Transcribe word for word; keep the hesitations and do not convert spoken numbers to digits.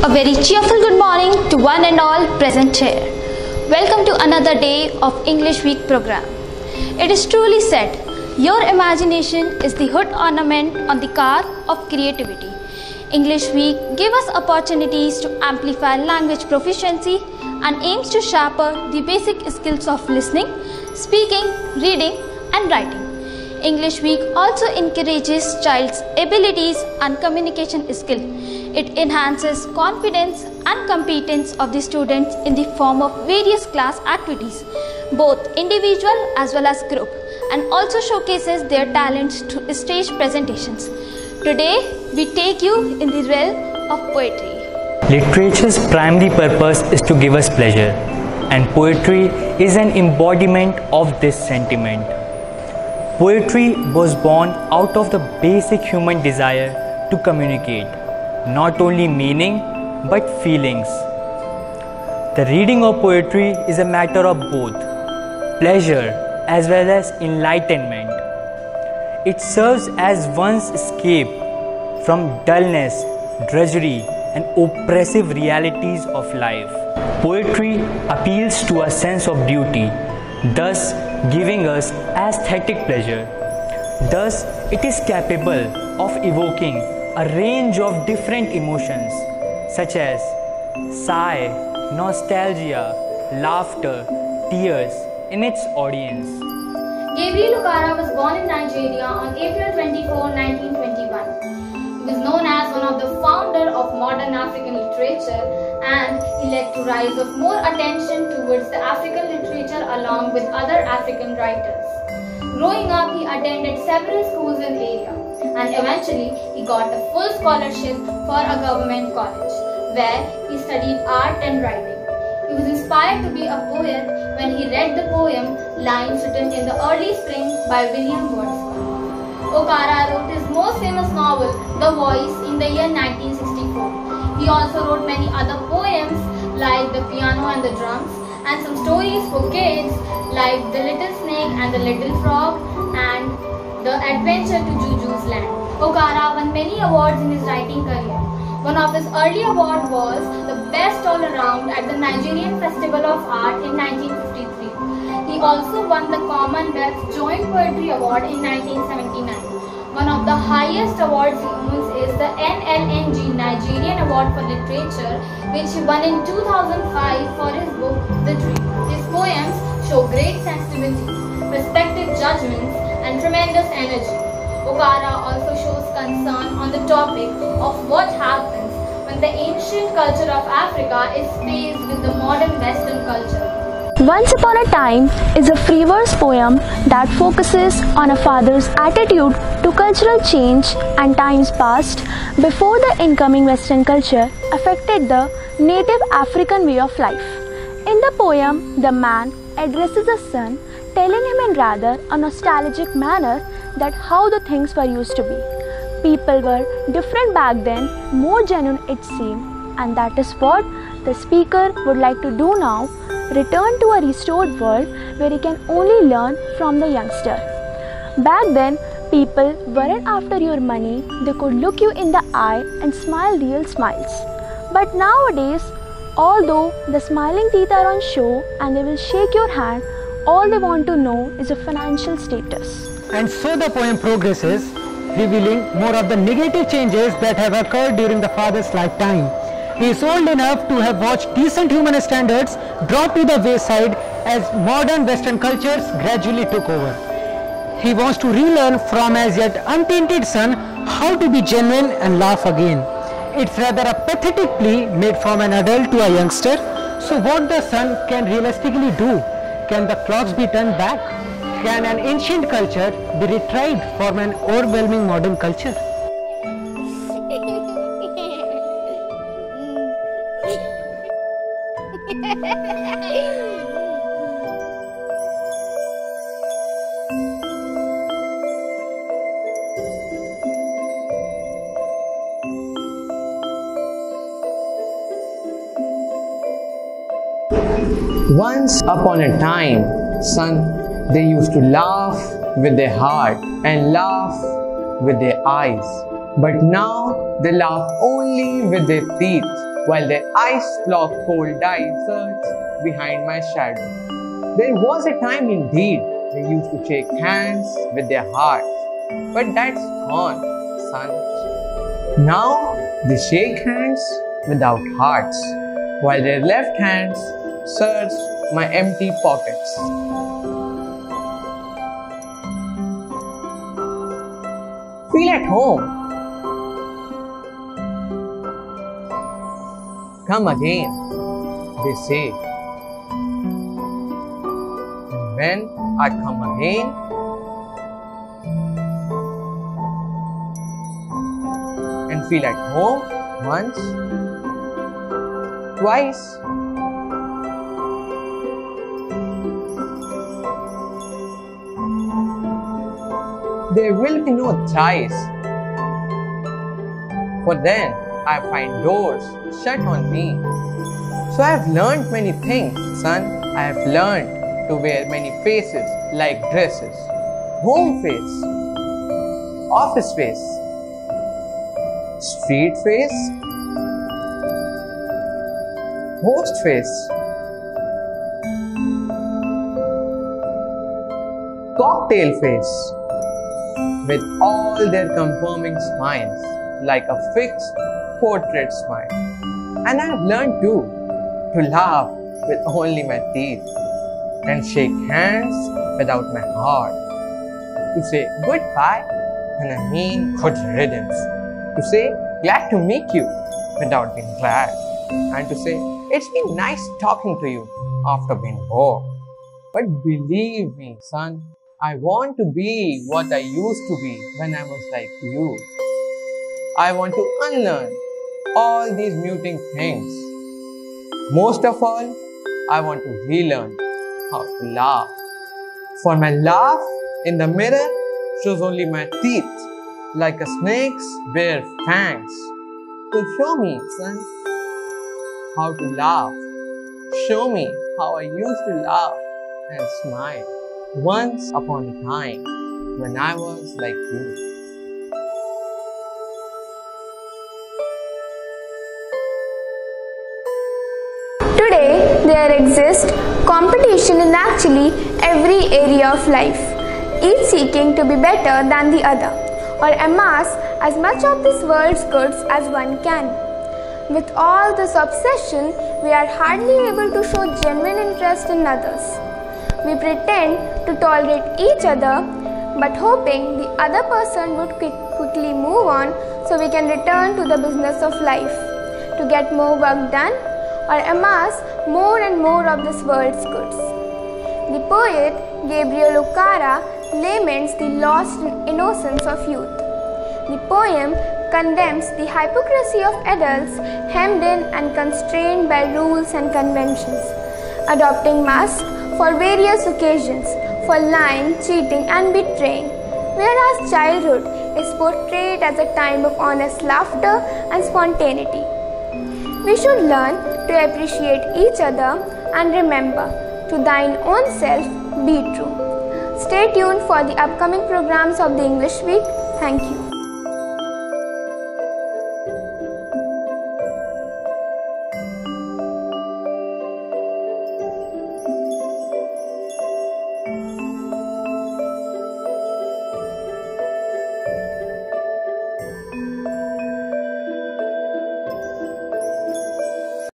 A very cheerful good morning to one and all present here. Welcome to another day of English Week program. It is truly said, your imagination is the hood ornament on the car of creativity. English Week gives us opportunities to amplify language proficiency and aims to sharpen the basic skills of listening, speaking, reading and writing. English Week also encourages child's abilities and communication skill. It enhances confidence and competence of the students in the form of various class activities, both individual as well as group, and also showcases their talents through stage presentations. Today, we take you in the realm of poetry. Literature's primary purpose is to give us pleasure, and poetry is an embodiment of this sentiment. Poetry was born out of the basic human desire to communicate not only meaning but feelings. The reading of poetry is a matter of both pleasure as well as enlightenment. It serves as one's escape from dullness, drudgery and oppressive realities of life. Poetry appeals to a sense of duty, thus giving us aesthetic pleasure. Thus, it is capable of evoking a range of different emotions such as sigh, nostalgia, laughter, tears in its audience. Gabriel Okara was born in Nigeria on April twenty-fourth, nineteen twenty-one. He was known as one of the founders of modern African literature, and he led to rise of more attention towards the African literature along with other African writers. Growing up, he attended several schools in the area, and eventually he got a full scholarship for a government college, where he studied art and writing. He was inspired to be a poet when he read the poem Lines Written in the Early Spring by William Wordsworth. Okara wrote his most famous novel, The Voice, in the year nineteen sixty-four. He also wrote many other poems like The Piano and the Drums, and some stories for kids like The Little Snake and the Little Frog and The Adventure to Juju's Land. Okara won many awards in his writing career. One of his early awards was the Best All Around at the Nigerian Festival of Art in nineteen fifty-three. He also won the Commonwealth Joint Poetry Award in nineteen seventy-nine. One of the highest awards he owns is the N L N G Nigerian Award for Literature, which he won in two thousand five for his book The Dream. His poems show great sensitivity, perspective judgments and tremendous energy. Okara also shows concern on the topic of what happens when the ancient culture of Africa is faced with the modern Western culture. Once Upon a Time is a free verse poem that focuses on a father's attitude to cultural change and times past before the incoming Western culture affected the native African way of life. In the poem, the man addresses his son, telling him in rather a nostalgic manner that how the things were used to be. People were different back then, more genuine it seemed, and that is what the speaker would like to do now. Return to a restored world where he can only learn from the youngster. Back then, people weren't after your money, they could look you in the eye and smile real smiles. But nowadays, although the smiling teeth are on show and they will shake your hand, all they want to know is a financial status. And so the poem progresses, revealing more of the negative changes that have occurred during the father's lifetime. He is old enough to have watched decent human standards drop to the wayside as modern Western cultures gradually took over. He wants to relearn from his yet untainted son how to be genuine and laugh again. It's rather a pathetic plea made from an adult to a youngster. So what the son can realistically do? Can the clocks be turned back? Can an ancient culture be retrieved from an overwhelming modern culture? Once upon a time, son, they used to laugh with their heart and laugh with their eyes. But now they laugh only with their teeth. while their eyes flock cold deserts behind my shadow. There was a time indeed they used to shake hands with their hearts, but that's gone, son. Now they shake hands without hearts, while their left hands search my empty pockets. Feel at home. Come again, they say. And when I come again, and feel at home once, twice, there will be no thrice. For then I find doors shut on me. So I have learned many things, son. I have learned to wear many faces like dresses. Home face, office face, street face, host face, cocktail face, with all their confirming smiles like a fixed portrait smile. And I have learned too to laugh with only my teeth and shake hands without my heart, to say goodbye when I mean good riddance, to say glad to meet you without being glad, and to say it's been nice talking to you after being bored. But believe me, son, I want to be what I used to be when I was like you. I want to unlearn all these muting things. Most of all, I want to relearn how to laugh. For my laugh in the mirror shows only my teeth, like a snake's bare fangs. So show me, son, how to laugh. Show me how I used to laugh and smile once upon a time when I was like you. Today, there exists competition in actually every area of life, each seeking to be better than the other, or amass as much of this world's goods as one can. With all this obsession, we are hardly able to show genuine interest in others. We pretend to tolerate each other, but hoping the other person would quick, quickly move on so we can return to the business of life, to get more work done or amass more and more of this world's goods. The poet Gabriel Okara laments the lost innocence of youth. The poem condemns the hypocrisy of adults hemmed in and constrained by rules and conventions, adopting masks for various occasions, for lying, cheating and betraying, whereas childhood is portrayed as a time of honest laughter and spontaneity. We should learn to appreciate each other and remember, to thine own self be true. Stay tuned for the upcoming programs of the English Week. Thank you.